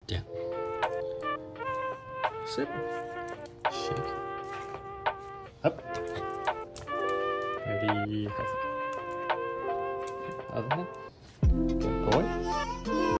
Down. Sit. Shake. Up. Ready. High five. Other hand.